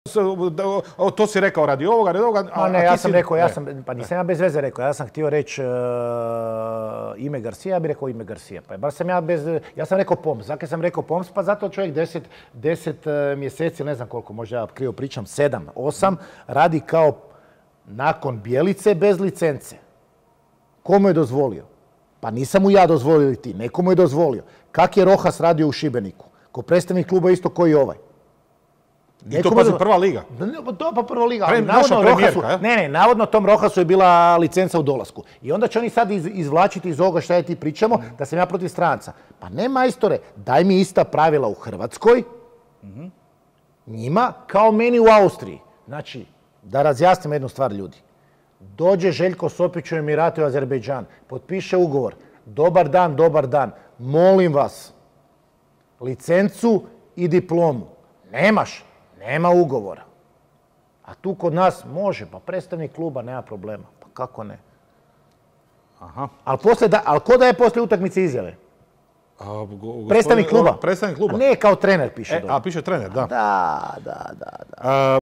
to si rekao radi ovoga, radi ovoga. Ne, ja sam rekao, pa nisam ja bez veze rekao, ja sam htio reći ime Garcia, ja bih rekao ime Garcia. Pa bar sam ja sam rekao Poms. Zakaj sam rekao Poms? Pa zato čovjek 10 mjeseci, ne znam koliko, možda ja krivo pričam, 7, 8, radi kao nakon Bjelice bez licence. Ko mu je dozvolio? Pa nisam mu ja dozvolio ili ti, neko mu je dozvolio. Kak je Rojas radio u Šibeniku? Ko predstavnik kluba isto koji ovaj. I to pazi prva liga. To pa prva liga. Naša premijerka, navodno tom Rojasu je bila licenca u dolasku. I onda će oni sad izvlačiti iz ovoga šta je ti pričamo, da sam ja protiv stranca. Pa ne majstore, daj mi ista pravila u Hrvatskoj, njima kao meni u Austriji. Znači, da razjasnimo jednu stvar ljudi. Dođe Željko Sopić u Emirate u Azerbejdžan, potpiše ugovor, dobar dan, molim vas, licencu i diplomu. Nemaš, nema ugovora. A tu kod nas može, pa predstavnik kluba nema problema. Pa kako ne? Ali ko daje poslije utakmice izjave? Predstavnik kluba? Predstavnik kluba. Ne, kao trener piše. A, piše trener, da. Da.